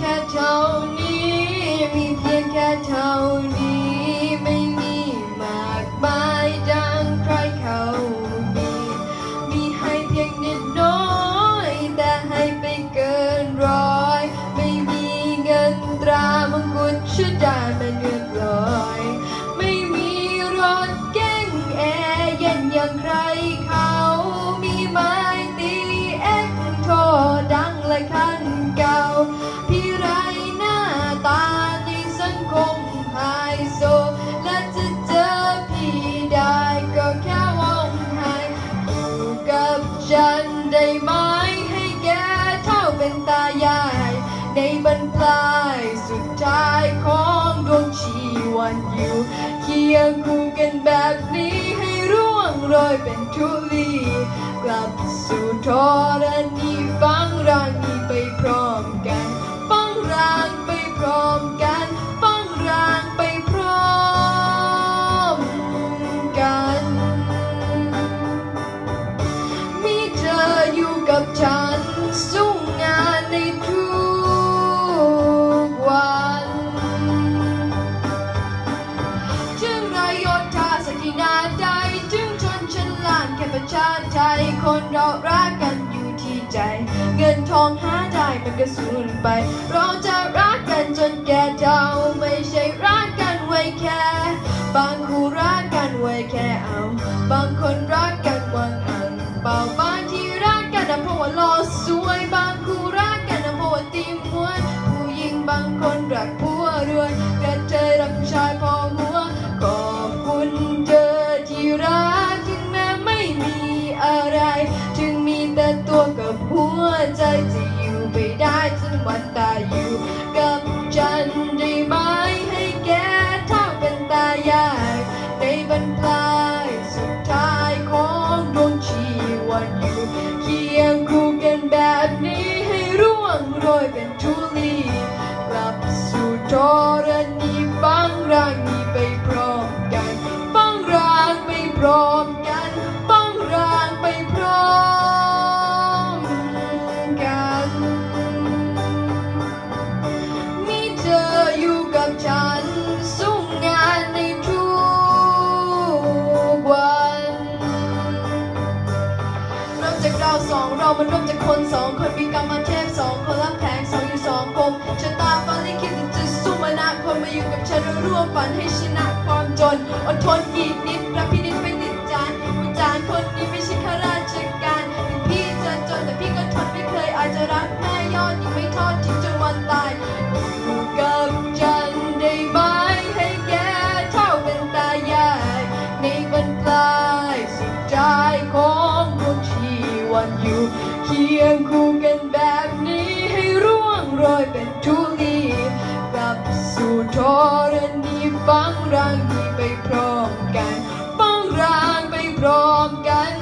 ค่เท่านี้มีเพียงแค่เท่านี้ไม่มีมากมายดังใครเขามีให้เพียงนิดน้อยแต่ให้ไปเกินร้อยไม่มีเงินตรามงกุฎชุดได้มาเงินลอยไม่มีรถเก๋งแอร์เย็นอย่างใครเขามีไม้ตีเอ็กโทรดังและคันเก่าพี่ไรหน้าตาในสังคมไฮโซและจะเจอพี่ได้ก็แค่ว่องไห้อยู่กับฉันได้ไหมให้แกเท่าเป็นตายายในบรรปลายสุดท้ายของดวงชีวันอยู่เคียงคู่กันแบบนี้ให้ร่วงโรยเป็นธุลีกลับสู่ธรณีฟังร่างนี้ไปพร้อมกันฟังร่างไปพร้อมกันฟังร่างไปพร้อมกันมีเธออยู่กับฉันสู้งานในทุกวันถึงรายยศทาสกินาใดถึงชนชั้นล่างแค่ประชาไทยคนเรารักกันอยู่ที่ใจเงินทองหาได้มันก็สูญไปเราจะรักกันจนแก่เฒ่าไม่ใช่รักกันไว้แค่บางคู่รักกันไว้แค่เอาบางคนรักกันหวังอังเป่าบางที่รักกันนะเพราะว่าหล่อสวยบางคู่รักกันนะเพราะว่าตีมวยผู้หญิงบางคนรักผัวรวยกระเทยรักผู้ชายพอหัวขอบคุณเธอที่รักถึงแม้ไม่มีอะไรถึงมีแต่ตัวกับหัวใจจะอยู่ไปได้จนวันตายอยู่กับฉันได้ไหมให้แกเท่าเป็นตายายในบรรปลายสุดท้ายของดวงชีวันอยู่เคียงคู่กันแบบนี้ให้ร่วงโรยเป็นธุลีกลับสู่ธรณีฟังร่างนี้ไปพร้อมกันฟังร่างไปพร้อมกันฟังร่างไปพร้อมกันมีเธออยู่กับฉันสู้งานในทุกวันนอกจากเราสองเรามันร่วมจากคนสองคนมีกรรมเทพสองคนรับแทงสองอยู่สองคมชะตาฟ้าลิขิตจะสู้มานาคนมาอยู่กับฉันร่วมฝันให้ชนะความจนอดทนอีกนิดรักพี่นิดไปติดจานวิจารณ์คนนี้ไม่ใช่ข้าราชการถึงพี่จะจนแต่พี่ก็ทนไม่เคยอาจจะรักแม่ยอดยิ่งไม่ทอดทิ้งจนวันตายอยู่กับฉันได้ไหมให้แกเท่าเป็นตายายในบรรปลายสุดท้ายของดวงชีวันอยู่เคียงคู่กันแบบนี้ให้ร่วงโรยเป็นธุลีกลับสู่ธรณีฟังร่างนี้ไปพร้อมกันฟังร่างไปพร้อมกัน